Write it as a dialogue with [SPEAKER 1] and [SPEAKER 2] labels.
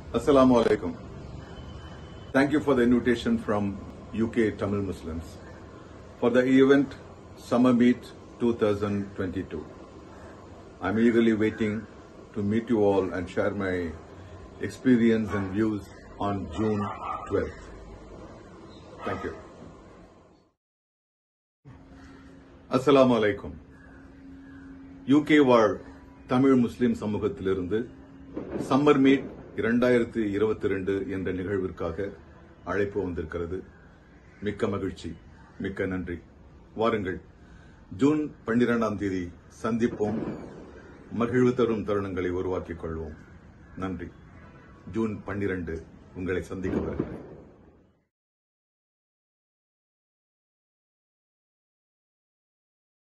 [SPEAKER 1] AsSalaamu Alaikum. Thank you for the invitation from UK Tamil Muslims for the event Summer Meet 2022. I'm eagerly waiting to meet you all and share my experience and views on June 12th. Thank you. AsSalaamu Alaikum. UK வாழ் தமிழ் முஸ்லிம் சமூகத்திலிருந்து summer meet 2022 என்ற நிகழ்விற்காக அழைப்பு வந்திருக்கிறது. மிக்க மகிழ்ச்சி, மிக்க நன்றி. வாருங்கள், ஜூன் 12ஆம் தேதி சந்திப்போம், மகிழ்வு தரும் தருணங்களை உருவாக்கிக் கொள்வோம். நன்றி. ஜூன் 12 உங்களை சந்திக்க வருகிறேன்.